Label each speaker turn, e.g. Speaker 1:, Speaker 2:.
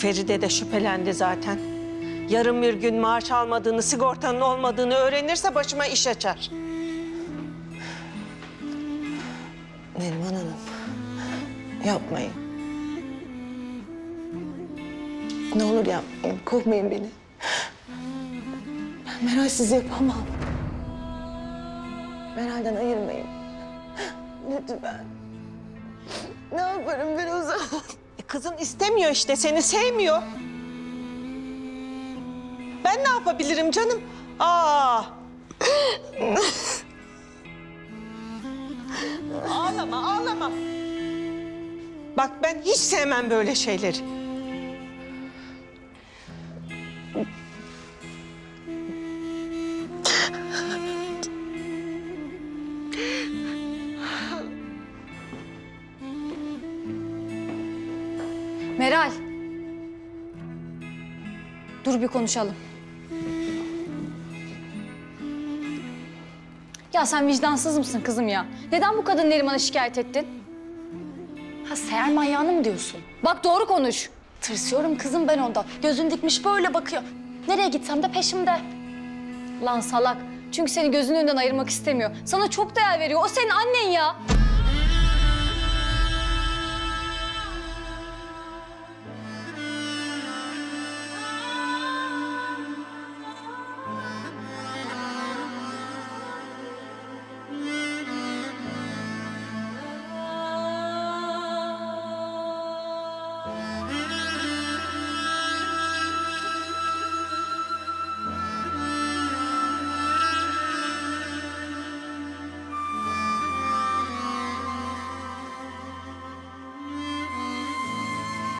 Speaker 1: Feride de şüphelendi zaten. Yarın bir gün maaş almadığını, sigortanın olmadığını öğrenirse başıma iş açar. Neriman Hanım, yapmayın. Ne olur yapmayın, kovmayın beni. Ben Meral'siz yapamam. Meral'den ayırmayın. Lütfen. Ne yaparım ben o zaman? Kızın istemiyor işte, seni sevmiyor. Ben ne yapabilirim canım? Ağlama, ağlama. Bak ben hiç sevmem böyle şeyleri.
Speaker 2: Meral. Dur bir konuşalım. Ya sen vicdansız mısın kızım ya? Neden bu kadın Neriman'a şikayet ettin? Ha seher manyağını mı diyorsun? Bak doğru konuş. Tırsıyorum kızım ben ondan. Gözün dikmiş böyle bakıyor. Nereye gitsem de peşimde. Lan salak. Çünkü seni gözünün önünden ayırmak istemiyor. Sana çok değer veriyor. O senin annen ya.